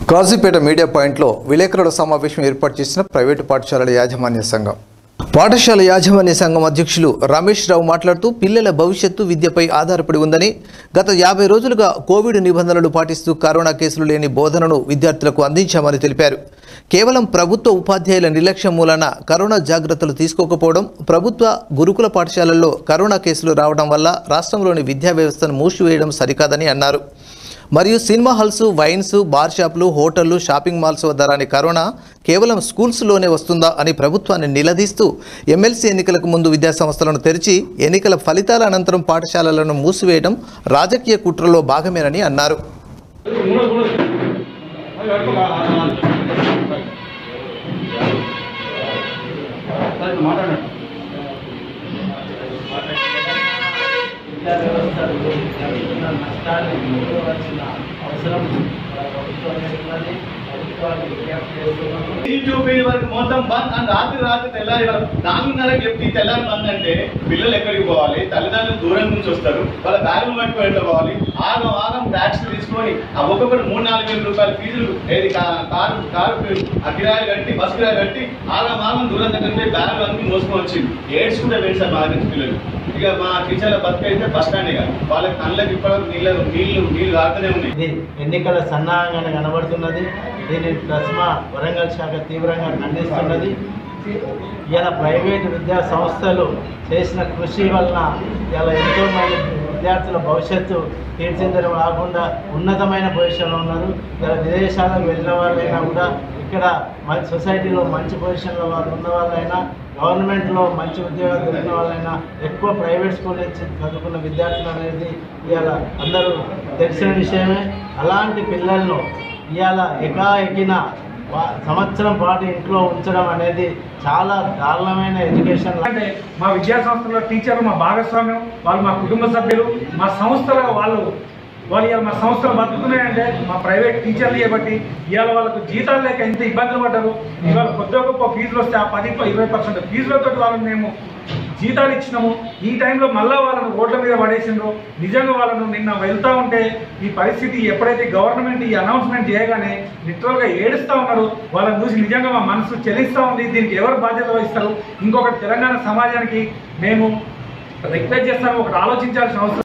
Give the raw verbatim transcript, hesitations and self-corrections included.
Kazipet media పాయింట్లో విలేకరుల సమావేశం ఏర్పాటు చేసిన ప్రైవేటు పాఠశాలల యాజమాన్య సంఘం పాఠశాల యాజమాన్య సంఘం అధ్యక్షులు రమేష్ రావు మాట్లాడుతూ పిల్లల భవిష్యత్తు విద్యపై ఆధారపడి ఉందని గత యాభై రోజులుగా కోవిడ్ నిబంధనలు పాటిస్తూ కరోనా కేసులు లేని బోధనను విద్యార్థులకు అందించామని తెలిపారు. కేవలం ప్రభుత్వ ఉపాధ్యాయుల నిర్లక్ష్యం మూలన కరోనా జాగ్రత్తలు తీసుకోకపోవడం, ప్రభుత్వ గురుకుల పాఠశాలల్లో కరోనా కేసులు రావడం వల్ల రాష్ట్రంలోని విద్యా వ్యవస్థను మూసివేయడం సరికాదని అన్నారు. మరియు సినిమా హాల్స్, వైన్స్, బార్ షాపులు, హోటళ్లు, షాపింగ్ మాల్స్ వద్ద రాని కరోనా కేవలం స్కూల్స్లోనే వస్తుందా అని ప్రభుత్వాన్ని నిలదీస్తూ ఎమ్మెల్సీ ఎన్నికలకు ముందు విద్యాసంస్థలను తెరిచి ఎన్నికల ఫలితాల అనంతరం పాఠశాలలను మూసివేయడం రాజకీయ కుట్రలో భాగమేనని అన్నారు. మొత్తం బంద్ అని రాత్రి రాత్రి తెల్లారి నాలుగున్నరకి చెప్పి తెల్లారి బంద్ అంటే పిల్లలు ఎక్కడికి పోవాలి? తల్లిదండ్రులు దూరం నుంచి వస్తారు, వాళ్ళ బ్యాగులు పట్టుకొని ఎట్లా పోవాలి? ఆగం ఆగం ట్యాక్స్ తీసుకొని ఆ ఒక్కొక్కటి మూడు నాలుగు వేల రూపాయల ఫీజులు ఏది కారు కారు ఆ కిరాయి కట్టి బస్ కిరాయి కట్టి ఆగం ఆగం దూరం దగ్గర పోయి బ్యాగులు అన్ని మోసుకొని వచ్చింది. ఏడ్స్ కూడా వెళ్ళి సార్ మా నుంచి పిల్లలు. ఇక మా కిచెన్ల బతుకైతే బస్ స్టాండ్ ఇక వాళ్ళకి కళ్ళకి ఇప్పటివరకు నీళ్ళు నీళ్లు నీళ్లు రాకనే ఉన్నాయి. ఇది ఎన్నికల సన్నాహంగానే కనబడుతున్నది. దీని ప్లస్మా వరంగల్ శాఖ తీవ్రంగా ఖండిస్తున్నది. ఇలా ప్రైవేటు విద్యా సంస్థలు చేసిన కృషి వలన ఇలా ఎంతోమంది విద్యార్థుల భవిష్యత్తు తీర్చిదిద్దడం కాకుండా ఉన్నతమైన పొజిషన్లో ఉన్నారు. ఇలా విదేశాలకు వెళ్ళిన వాళ్ళైనా కూడా ఇక్కడ మంచి సొసైటీలో మంచి పొజిషన్లో వాళ్ళు ఉన్న వాళ్ళైనా, గవర్నమెంట్లో మంచి ఉద్యోగాలు దొరికిన వాళ్ళైనా, ఎక్కువ ప్రైవేట్ స్కూల్ నుంచి చదువుకున్న విద్యార్థులు అనేది ఇవాళ అందరూ తెలిసిన విషయమే. అలాంటి పిల్లలను ఇవాళ ఎకాఎకిన సంవత్సరం పాటు ఇంట్లో ఉంచడం అనేది చాలా దారుణమైన ఎడ్యుకేషన్. అంటే మా విద్యా సంస్థలో టీచర్లు మా భాగస్వామ్యం, వాళ్ళు మా కుటుంబ సభ్యులు, మా సంస్థలో వాళ్ళు వాళ్ళు ఇవాళ మా సంస్థలు బతుకుతున్నాయంటే మా ప్రైవేట్ టీచర్లు చేయబట్టి. ఇవాళ వాళ్ళకు జీతాలు లేక ఎంత ఇబ్బందులు పడ్డారు. ఇవాళ కొద్ది గొప్ప ఫీజులు వస్తే ఆ పదిలో ఇరవై పర్సెంట్ ఫీజులతో వాళ్ళని మేము జీతాలు ఇచ్చినాము. ఈ టైంలో మళ్ళీ వాళ్ళను రోడ్ల మీద పడేసిండ్రు. నిజంగా వాళ్ళను నిన్న వెళ్తూ ఉంటే ఈ పరిస్థితి ఎప్పుడైతే గవర్నమెంట్ ఈ అనౌన్స్మెంట్ చేయగానే లిటరల్గా ఏడుస్తూ ఉన్నారు. వాళ్ళని చూసి నిజంగా మా మనసు చెల్లిస్తూ ఉంది. దీనికి ఎవరు బాధ్యత వహిస్తారు? ఇంకొకటి తెలంగాణ సమాజానికి మేము రిక్వెస్ట్ చేస్తాము, ఒకటి ఆలోచించాల్సిన అవసరం.